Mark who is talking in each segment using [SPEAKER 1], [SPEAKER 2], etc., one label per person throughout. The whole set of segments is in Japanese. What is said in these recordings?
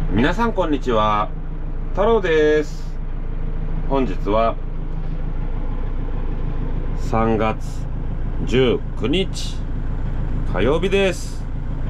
[SPEAKER 1] 皆さんこんにちは、太郎です。本日は3月19日火曜日です。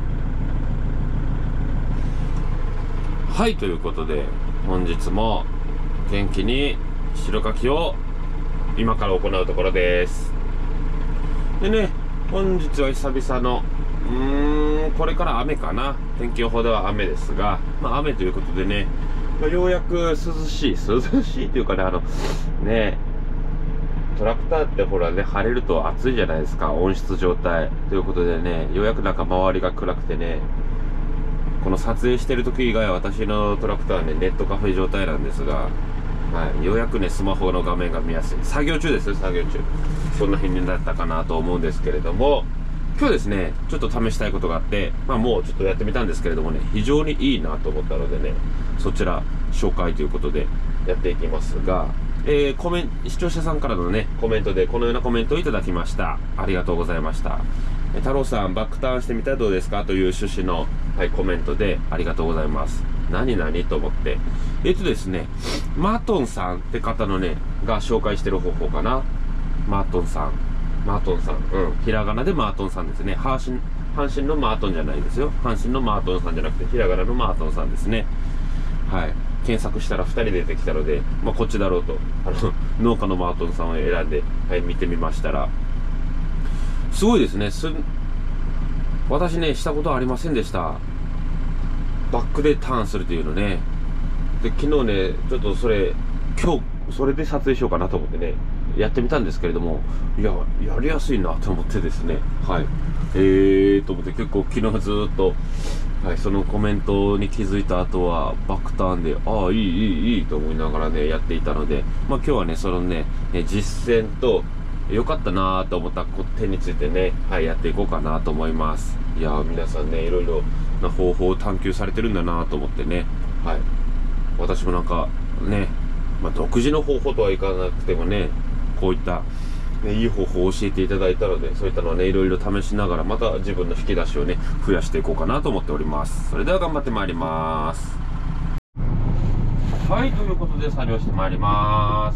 [SPEAKER 1] はい、ということで本日も元気に白かきを今から行うところです。でね、本日は久々のこれから雨かな。天気予報では雨ですが、雨ということでね、ようやく涼しいというかね、トラクターってほらね、晴れると暑いじゃないですか、温室状態ということでね、ようやく周りが暗くてね、この撮影してる時以外は私のトラクターはね、ネットカフェ状態なんですが、ようやくね、スマホの画面が見やすい。作業中ですよ、作業中。そんな日になったかなと思うんですけれども、今日ですね、ちょっと試したいことがあって、もうちょっとやってみたんですけれどもね、非常にいいなと思ったのでね、そちら紹介ということでやっていきますが、視聴者さんからのね、コメントでこのようなコメントをいただきました。ありがとうございました。太郎さん、バックターンしてみたらどうですかという趣旨の、コメントでありがとうございます。何と思って。ですね、マートンさんって方のね、が紹介してる方法かな。マートンさん。ひらがなでマートンさんですね。阪神のマートンじゃないですよ。阪神のマートンさんじゃなくて、ひらがなのマートンさんですね。検索したら2人出てきたので、こっちだろうと、農家のマートンさんを選んで、見てみましたら、すごいですね。私ね、したことはありませんでした。バックでターンするというのね。で、昨日ね、ちょっと今日、それで撮影しようかなと思ってね、やってみたんですけれども、やりやすいなと思ってですね、と思って結構昨日ずっと、そのコメントに気づいた後は、バックターンで、いいと思いながらね、やっていたので、今日はね、そのね、実践と、良かったなと思った点についてね、やっていこうかなと思います。いやー、皆さんね、いろいろな方法を探求されてるんだなと思ってね、私もね、独自の方法とはいかなくてもね、こういった、いい方法を教えていただいたので、そういったのはね、いろいろ試しながら、また自分の引き出しをね、増やしていこうかなと思っております。それでは頑張ってまいります。ということで作業してまいります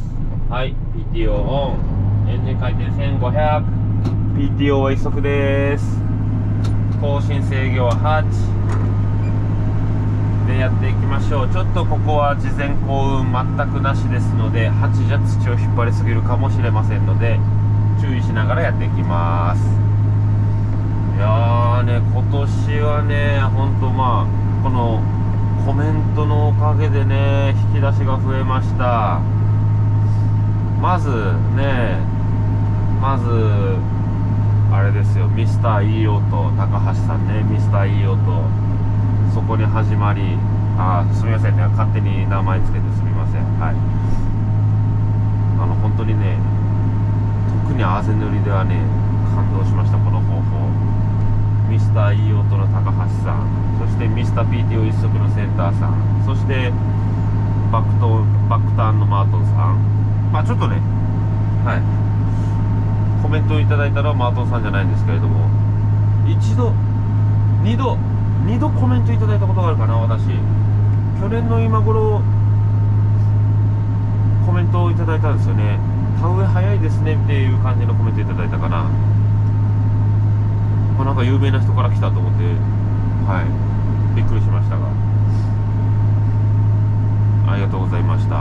[SPEAKER 1] 。PTO オン。エンジン回転1500。PTO は1速です。更新制御は8。でやっていきましょう。ちょっとここは事前幸運全くなしですので、8じゃ土を引っ張りすぎるかもしれませんので、注意しながらやっていきます。いやーね、今年はね、ほんとこのコメントのおかげでね、引き出しが増えました。まずあれですよ、ミスターいい音、高橋さんね、ミスターいい音、そこに始まり、すみませんね、勝手に名前つけてすみません。本当にね、特にあぜ塗りではね、感動しました、この方法。ミスターいい音の高橋さん、そしてミスター PTO 一足のセンターさん、そしてバックターンのマートンさん、ちょっとね、コメントをいただいたのはマートンさんじゃないんですけれども、2度コメントいただいたことがあるかな。私去年の今頃コメントをいただいたんですよね。田植え早いですねっていう感じのコメントいただいたかな。有名な人から来たと思ってびっくりしましたが、ありがとうございました。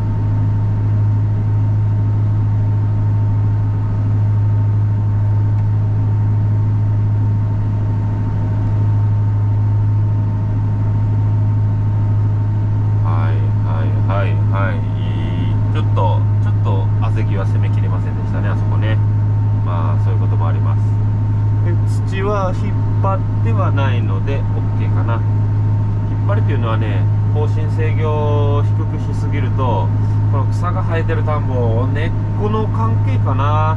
[SPEAKER 1] ちょっと汗際攻めきれませんでしたね、あそこね。そういうこともあります。土は引っ張ってはないので OK かな。引っ張りというのはね、更新制御を低くしすぎると、この草が生えてる田んぼ、根っこの関係かな、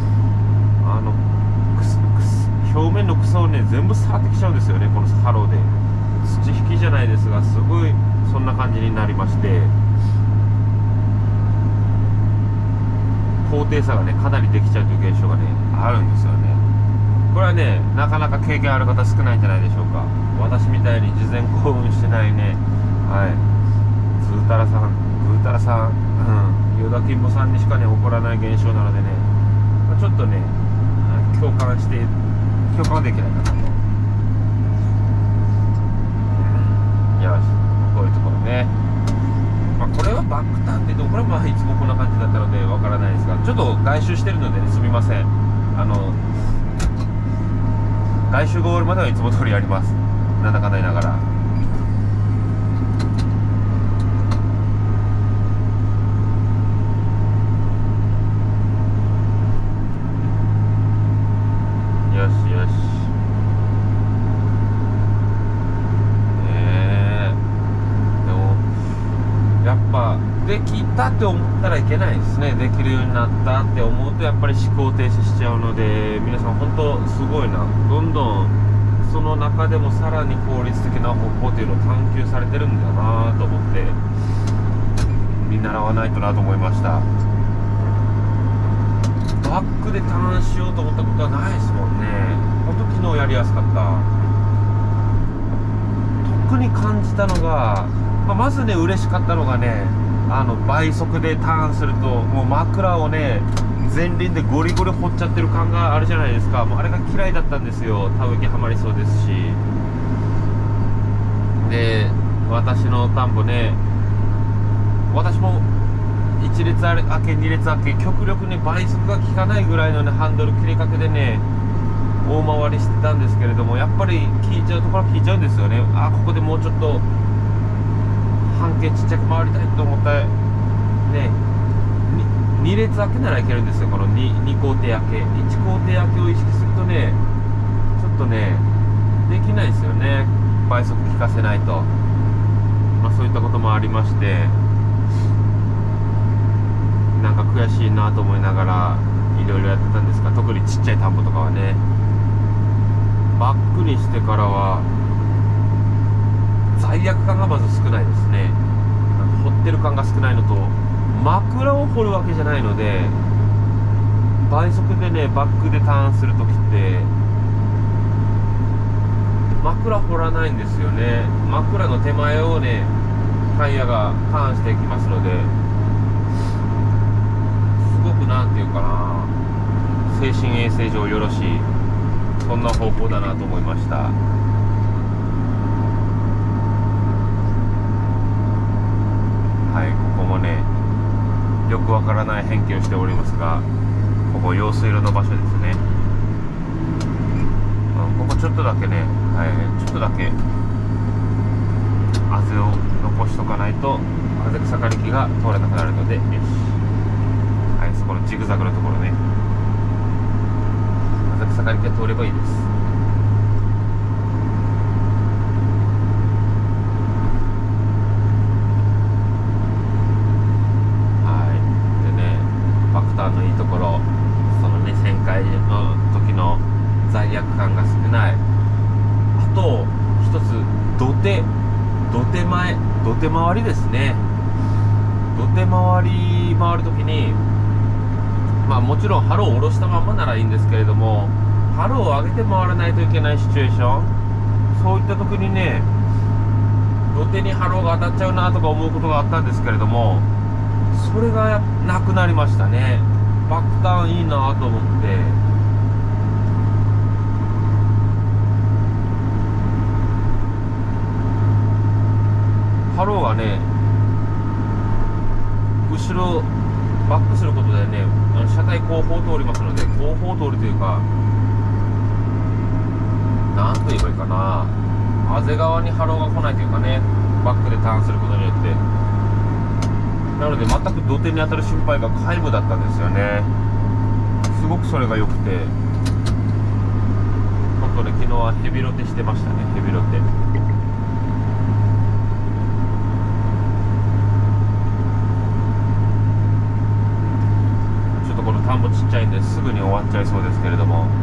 [SPEAKER 1] 表面の草をね、全部触ってきちゃうんですよね、このハローで。土引きじゃないですが、すごいそんな感じになりまして、高低差がね、かなりできちゃうという現象がね、あるんですよね。これはね、なかなか経験ある方少ないんじゃないでしょうか。 私みたいに事前興奮してないね、はい、ぐうたらさん、ヨダキンボさんにしかね起こらない現象なのでね、ちょっとね共感できないかなと。よし、こういうところね。これはバックターンって言うと、これはいつもこんな感じだったのでわからないですが、ちょっと外周してるので、ね、すみません。外周ゴールまではいつも通りやります。なんだかんだ言いながら。よしよし。でもやっぱできたって思ったらいけないですね。できるようになったって思うとやっぱり思考停止しちゃうので、皆さん本当すごいな。どんどんその中でもさらに効率的な方法っていうのを探求されてるんだなと思って見習わないとなと思いました。バックでターンしようと思ったことはないですもんね。本当昨日やりやすかった。特に感じたのが、まずね嬉しかったのがね、倍速でターンするともう枕をね前輪でゴリゴリ掘っちゃってる感があるじゃないですか。もうあれが嫌いだったんですよ。田植え機はまりそうですし。で私の田んぼね、私も1列明け2列明け極力ね倍速が効かないぐらいのねハンドル切れかけでね大回りしてたんですけれども、やっぱり効いちゃうところは効いちゃうんですよね。ここでもうちょっと半径ちっちゃく回りたいと思ったらね、2列明けならいけるんですよ。この 2工程明け、1工程明けを意識するとねちょっとねできないですよね、倍速効かせないと。そういったこともありまして、なんか悔しいなと思いながらいろいろやってたんですが、特にちっちゃい田んぼとかはね、バックにしてからは罪悪感がまず少ないですね。掘ってる感が少ないのと、枕を掘るわけじゃないので、倍速でねバックでターンするときって枕掘らないんですよね。枕の手前をねタイヤがターンしていきますので、すごくなんていうかな、精神衛生上よろしい、そんな方法だなと思いました。はい、ここもねよくわからない変形をしておりますが、ここ用水路の場所ですね。ここちょっとだけね、ちょっとだけあぜを残しとかないとあぜ草刈り機が通れなくなるので、よし、はい、そこのジグザグのところね、あぜ草刈り機が通ればいいです。のいいところ、そのね旋回の時の罪悪感が少ない。あと一つ、土手回りですね。土手回る時に、もちろんハローを下ろしたままならいいんですけれども、ハローを上げて回らないといけないシチュエーション、そういった時にね土手にハローが当たっちゃうなとか思うことがあったんですけれども、それがなくなりましたね。バックターンいいなと思って、ハローがね後ろバックすることでね車体後方通りますので、後方通りというかなんと言えばいいかな、あぜ側にハローが来ないというかね、バックでターンすることによって、なので全く土手に当たる心配が皆無だったんですよね。すごくそれが良くて、本当ね昨日はヘビロテしてましたね。ヘビロテちょっとこの田んぼちっちゃいんですぐに終わっちゃいそうですけれども、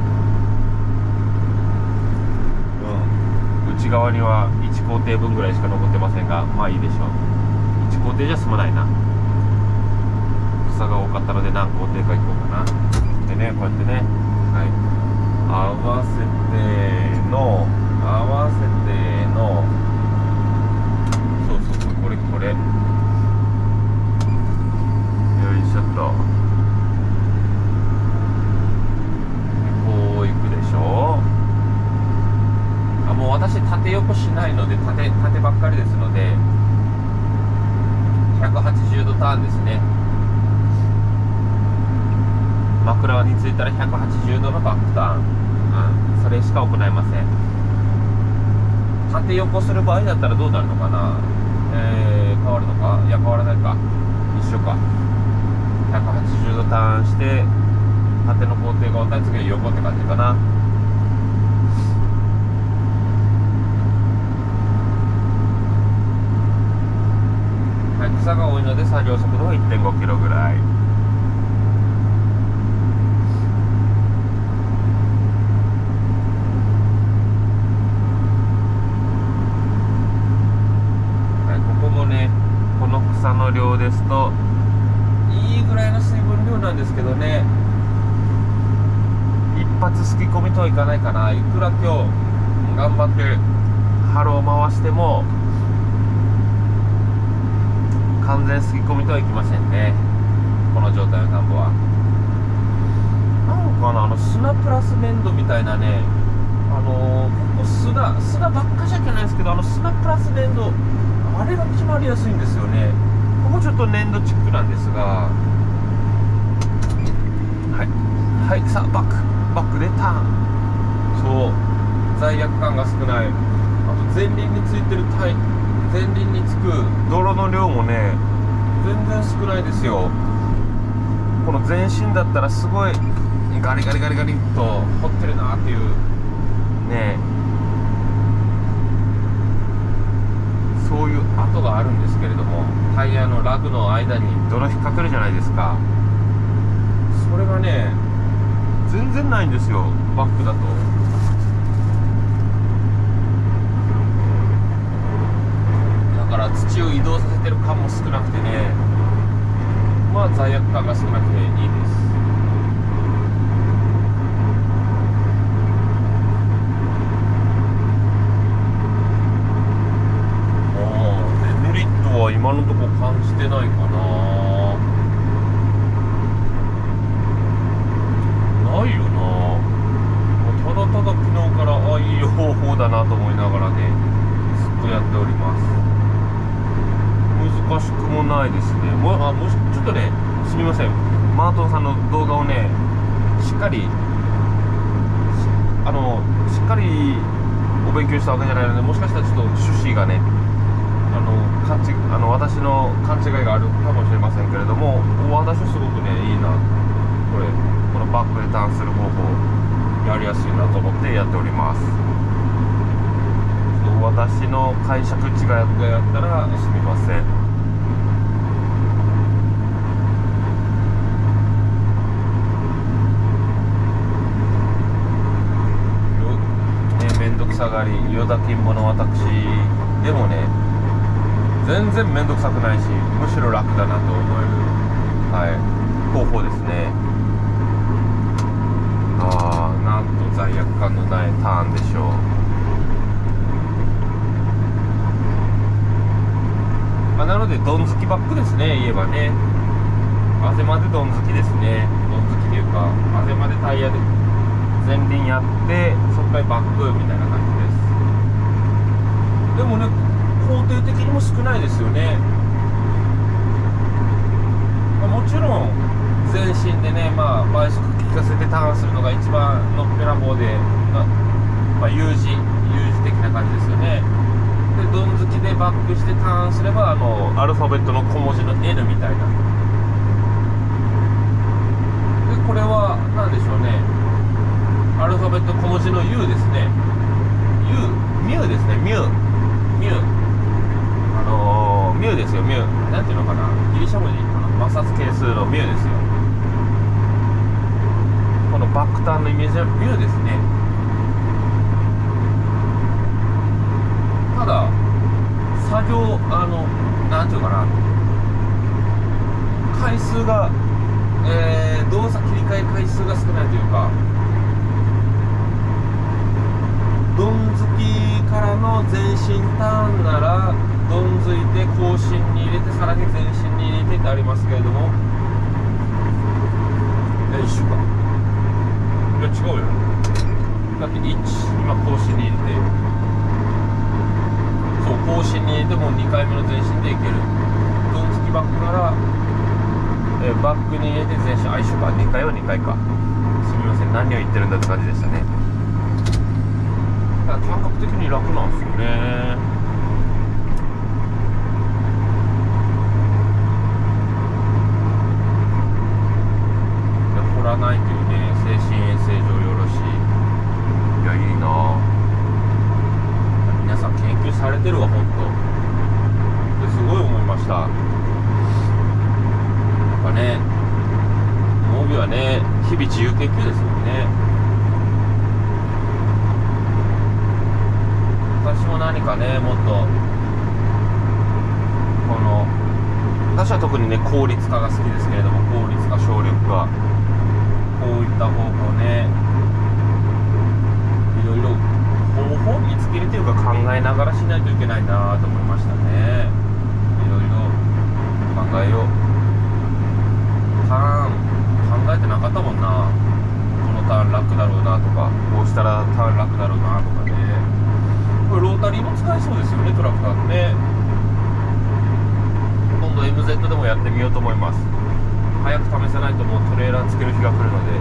[SPEAKER 1] 内側には1工程分ぐらいしか残ってませんが、いいでしょう。1工程じゃ済まないな。草が多かったので何工程か行こうかな。でね、こうやってね、合わせての合わせての、そうそうそう、これよいしょっと、こういくでしょ。もう私縦横しないので、縦ばっかりですので、180度ターンですね。枕についたら180度のバックターン、それしか行いません。縦横する場合だったらどうなるのかな。変わるのか、いや変わらないか、一緒か。180度ターンして縦の工程が終わったら次は横って感じかな。はい、草が多いので作業速度は 1.5 キロぐらい。草の量ですといいぐらいの水分量なんですけどね、一発すき込みとはいかないかな。いくら今日頑張ってハロー回しても完全すき込みとはいきませんね、この状態の田んぼは。なんかな、砂プラス粘土みたいなね、結構砂ばっかじゃいけないんですけど、砂プラス粘土、あれが決まりやすいんですよね。ここちょっと粘土チックなんですが、はい、さあバックでターン。そう、罪悪感が少ない。あと前輪についてる前輪につく泥の量もね全然少ないですよ。この全身だったらすごいガリガリっと掘ってるなっていうね、そういう跡があるんですけれども、タイヤのラグの間に泥引っかけるじゃないですか。それがね全然ないんですよ、バックだと。だから土を移動させてる感も少なくてね、まあ罪悪感が少なくていいです。今のとこ感じてないかな。ないよな。ただただ昨日からいい方法だなと思いながらねずっとやっております。難しくもないですね。もしちょっとね、すみません、マートンさんの動画をねしっかりお勉強したわけじゃないので、もしかしたらちょっと趣旨がね私の勘違いがあるかもしれませんけれども、私はすごくねいいな、このバックでターンする方法やりやすいなと思ってやっております。私の解釈違いがやったらすみません。めんどくさがりよだきんぼの私でもね全然めんどくさくないし、むしろ楽だなと思える、方法ですね。なんと罪悪感のないターンでしょう。なのでドン好きバックですね、言えばね。あぜまでドン好きですね。ドン好きというか、あぜまでタイヤで前輪やってそっからバックみたいな感じです。でもね工程的にも少ないですよね。もちろん全身でね、倍速効かせてターンするのが一番のっぺらぼうで、有事的な感じですよね。でドン好きでバックしてターンすればアルファベットの小文字の N みたいな。でこれは何でしょうね、アルファベット小文字の U ですね。ミュウですね。ミュウですよ。ミュウなんていうのかな、ギリシャ文字摩擦係数のミュウですよ。このバックターンのイメージはミュウですね。ただ作業なんていうかな、回数が、動作切り替え回数が少ないというか、 どんづきからの前進ターンならどんづいて後進に入れてさらに前進に入れてってありますけれども、一緒か、いや違うよ、だって1今後進に入れて、そう後進に入れてもう2回目の前進でいける。どんづきバックなら、バックに入れて前進、一緒か、2回は2回か、すみません、何を言ってるんだって感じでしたね。だから感覚的に楽なんですよね。掘らないというね、精神衛生上よろしい。いや、いいな。皆さん研究されてるわ、本当。すごい思いました。なんかね、モービはね、日々自由研究ですもんね。私も何かね、もっとこの、私は特にね効率化が好きですけれども、効率化、省力化、こういった方法ね、いろいろ方法見つけるというか考えながらしないといけないなと思いましたね。いろいろ考えよう。ターン考えてなかったもんな。このターン楽だろうなとか、こうしたらターン楽だろうなとかね。これロータリーも使えそうですよね、トラクターのね。今度 MZ でもやってみようと思います。早く試せないともうトレーラーつける日が来るので、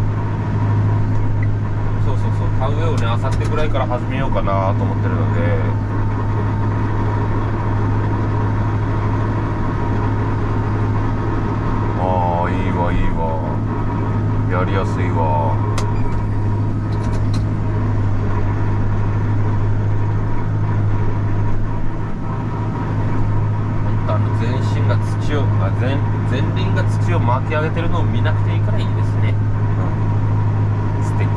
[SPEAKER 1] そうそうそう、田植えをね、あさってぐらいから始めようかなと思ってるので、ああ、いいわいいわ、やりやすいわ。前輪が土を巻き上げてるのを見なくていいからいいですね。素敵。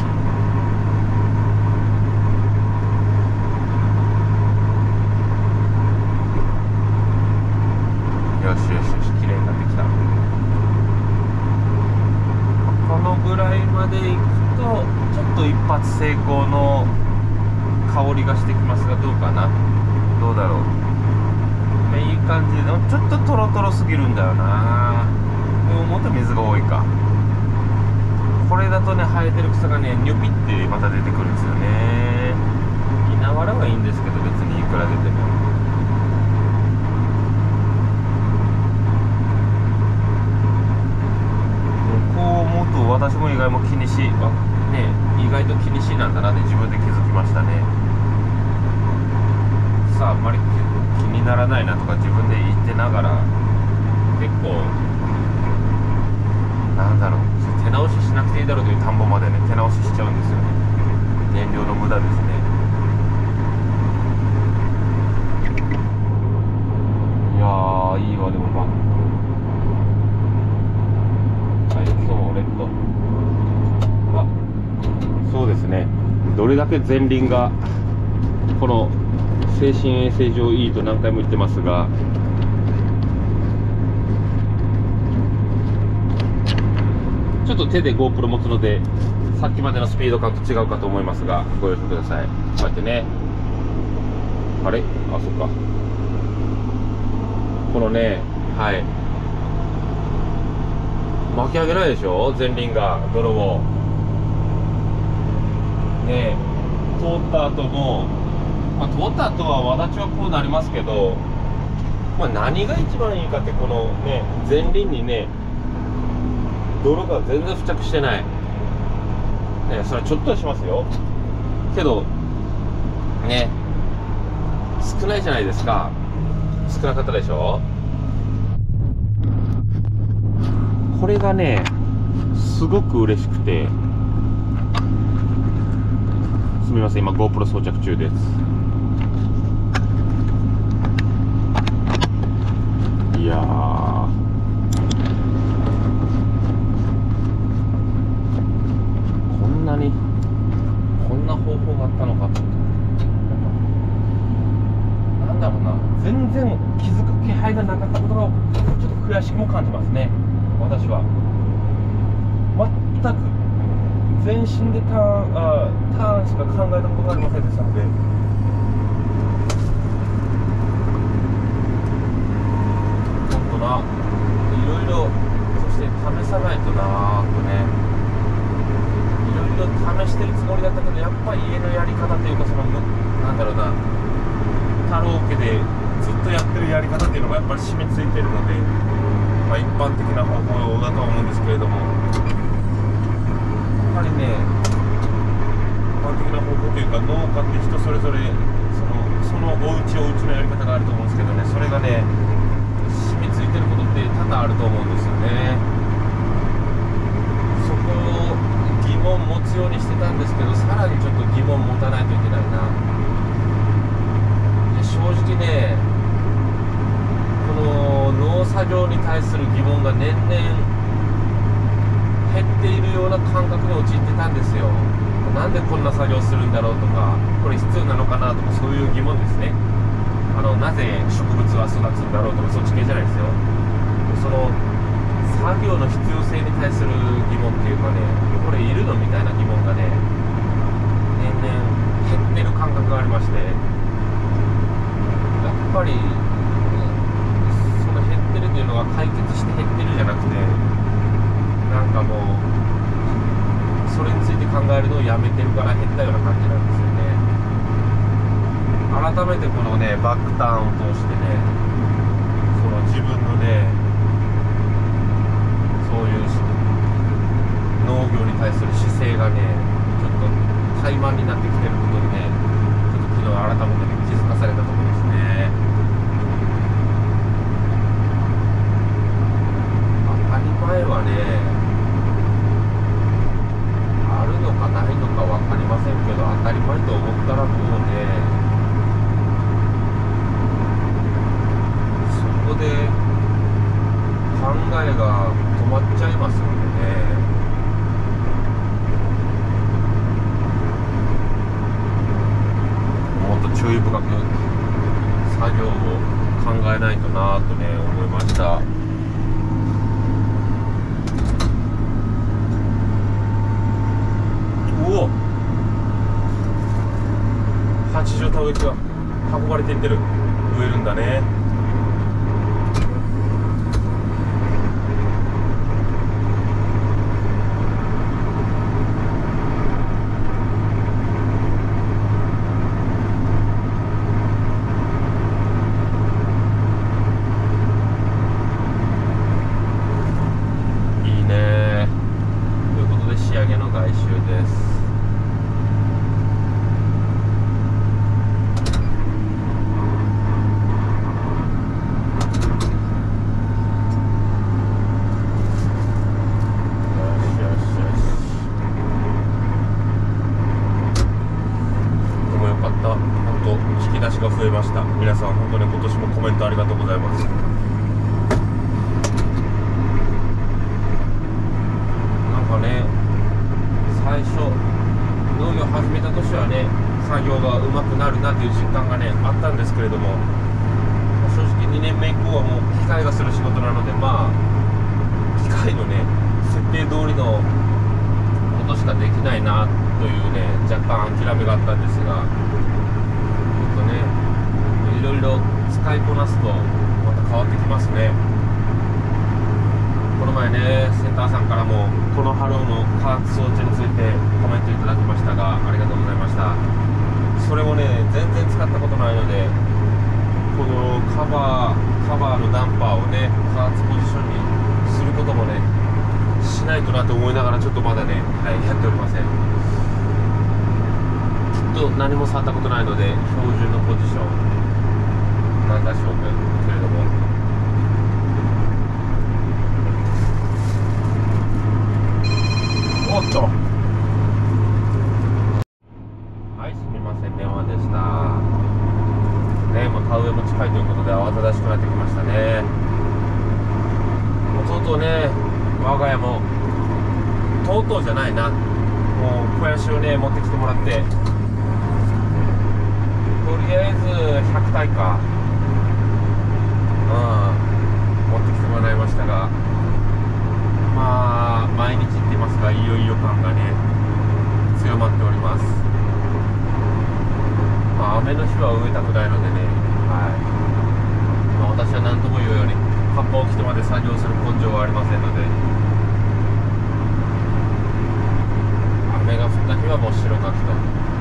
[SPEAKER 1] よしよしよし、綺麗になってきた。このぐらいまでいくとちょっと一発成功の香りがしてきますが、どうかな、どうだろう。いい感じで、ちょっとトロトロすぎるんだよな。でももっと水が多いか。これだとね、生えてる草がね、ニョピってまた出てくるんですよね。稲わらはいいんですけど、別にいくら出ても。こう思うと私も意外も気にし、ね、意外と気にしなんだなって自分で気づきましたね。さあ、あんまり気にならないなとか自分で言ってながら、結構なんだろう、手直ししなくていいだろうという田んぼまでね、手直ししちゃうんですよね。燃料の無駄ですね。いやー、いいわ。でもバック、はい、そうレッド、そうですね、どれだけ前輪がこの精神衛生上いいと何回も言ってますが、ちょっと手で GoPro 持つのでさっきまでのスピード感と違うかと思いますが、ご了承ください。こうやってね、あれ、あ、そっか、このね、はい、巻き上げないでしょ、前輪が泥をね、通った後も、通った後はわだちはこうなりますけど、何が一番いいかって、このね、前輪にね、泥が全然付着してない、ね、それちょっとはしますよけどね、少ないじゃないですか。少なかったでしょ。これがね、すごく嬉しくて、すみません、今 GoPro 装着中です。いやー、こんな方法があったのかと。なんだろうな、全然気づく気配がなかったことがちょっと悔しくも感じますね、私は。全く全身でターンしか考えたことがありませんでしたので、本当ないろいろ、そして試さないとなとね、いろいろ試してるつもりだったけど、やっぱり家のやり方というか、なんだろうな、太郎家でずっとやってるやり方っていうのがやっぱり染みついてるので、一般的な方法だとは思うんですけれども、やっぱりね、一般的な方法というか、農家って人それぞれそのお家のやり方があると思うんですけどね、それがね染みついてることって多々あると思うんですよね。そこを疑問持つようにしてたんですけど、さらにちょっと疑問持たないといけないな。で正直ね、この農作業に対する疑問が年々減っているような感覚に陥ってたんですよ。なんでこんな作業するんだろうとか、これ必要なのかなとか、そういう疑問ですね。なぜ植物は育つんだろうとか、そっち系じゃないですよ。その作業の必要性に対する疑問っていうかね、これいるのみたいな疑問がね、年々減ってる感覚がありまして、やっぱりその減ってるというのが解決して減ってるじゃなくて、なんかもうそれについて考えるのをやめてるから減ったような感じなんですよね。改めてこのねバックターンを通してね、その自分のねそういう農業に対する姿勢がねちょっと怠慢になってきてることにね、ちょっと昨日改めて、ね、気づかされたところですね。当たり前はねあるのかないのか分かりませんけど、当たり前と思ったらもうね、そこで考えが止まっちゃいますのでね、もっと注意深く作業を考えないとなとね思いました。八丈田植木が運ばれていってる、植えるんだね。いいね。ということで仕上げの外周です。が増えました。皆さん本当に今年もコメントありがとうございます。なんかね、最初農業始めた年はね、作業がうまくなるなという実感がねあったんですけれども、正直2年目以降はもう機械がする仕事なので、機械のね設定通りのことしかできないなというね若干諦めがあったんですが、いろいろ使いこなすとまた変わってきますね。この前ねセンターさんからもこのハローの加圧装置についてコメントいただきましたが、ありがとうございました。それもね全然使ったことないので、このカバーのダンパーをね加圧ポジションにすることもねしないとなと思いながら、ちょっとまだね、やっておりません。きっと何も触ったことないので標準のポジションなんでしょうけれども、おっと、はい、すみません、電話でしたね。もう田植えも近いということで慌ただしくなってきましたね。もうとうとうね、我が家もとうとうじゃないな、もう肥やしをね持ってきてもらって、とりあえず100体か持ってきてもらいましたが、毎日って言いますか、いよいよ感がね強まっております。雨の日は植えたくないのでね、私は何とも言うようにカッパを着てまで作業する根性はありませんので、雨が降った日はもう白柿とい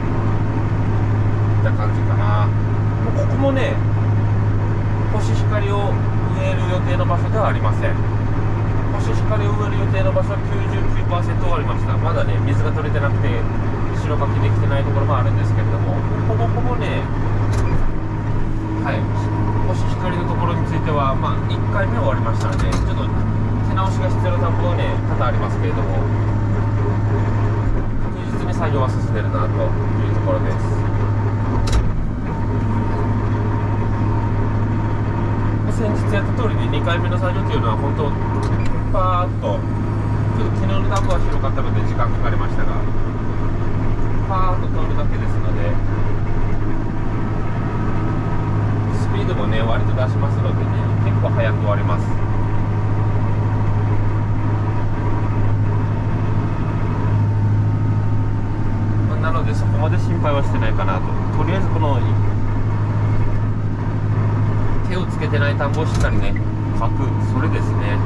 [SPEAKER 1] った感じかな。もうここもね、コシヒカリを植える予定の場所ではありません。コシヒカリを植える予定の場所は 99% 終わりました。まだね、水が取れてなくて白柿できてないところもあるんですけれども、ほぼほぼね、コシヒカリのところについては、1回目終わりましたので、ちょっと手直しが必要な田んぼはね、多々ありますけれども、確実に作業は進んでるなというところです。先日やった通りに2回目の作業というのは本当パーッと、ちょっと昨日の田んぼは広かったので時間かかりましたが、パーッと通るだけですので、スピードもね割と出しますのでね、結構早く終わります。なのでそこまで心配はしてないかなと。とりあえずこの手をつけてない田んぼをしっかりねかく、それですね。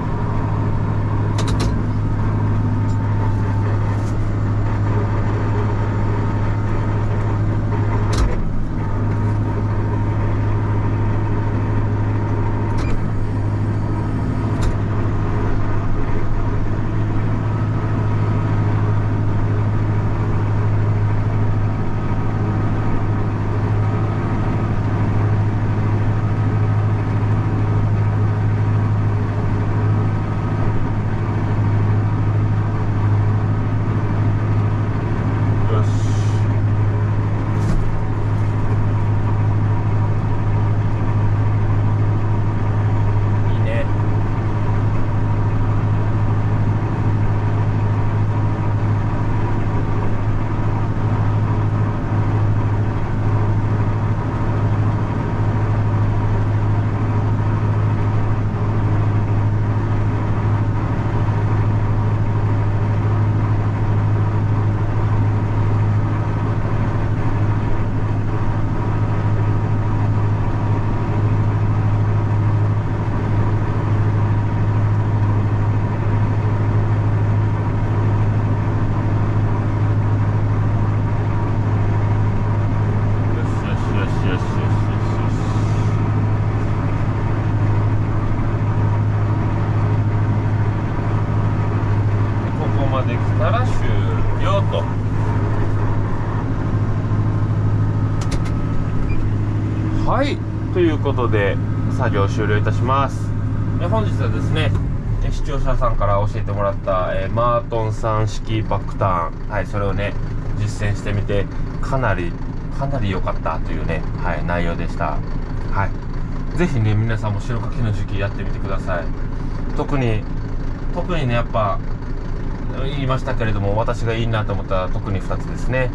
[SPEAKER 1] はい、ということで作業終了いたします。本日はですね、視聴者さんから教えてもらった、マートンさん式バックターン、それをね実践してみてかなり良かったというね、内容でした。ぜひね皆さんも白柿の時期やってみてください。特にねやっぱ言いましたけれども、私がいいなと思ったら特に2つですね。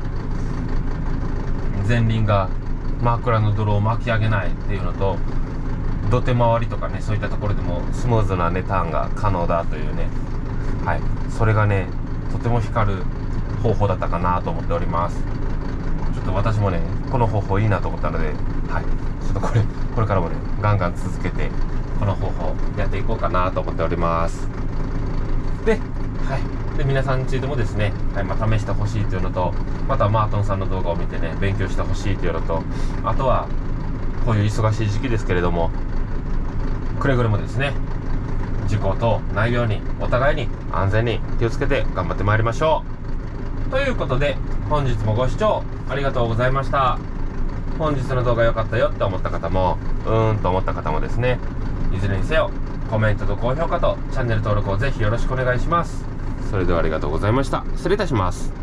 [SPEAKER 1] 前輪が枕の泥を巻き上げないっていうのと、土手回りとかね、そういったところでもスムーズなねターンが可能だというね、それがねとても光る方法だったかなと思っております。ちょっと私もねこの方法いいなと思ったので、ちょっとこれからもねガンガン続けてこの方法やっていこうかなと思っております。で皆さんについてもですね、試してほしいというのと、またマートンさんの動画を見てね勉強してほしいというのと、あとはこういう忙しい時期ですけれども、くれぐれもですね事故等ないようにお互いに安全に気をつけて頑張ってまいりましょう。ということで本日もご視聴ありがとうございました。本日の動画良かったよって思った方もと思った方もですね、いずれにせよコメントと高評価とチャンネル登録をぜひよろしくお願いします。それではありがとうございました。失礼いたします。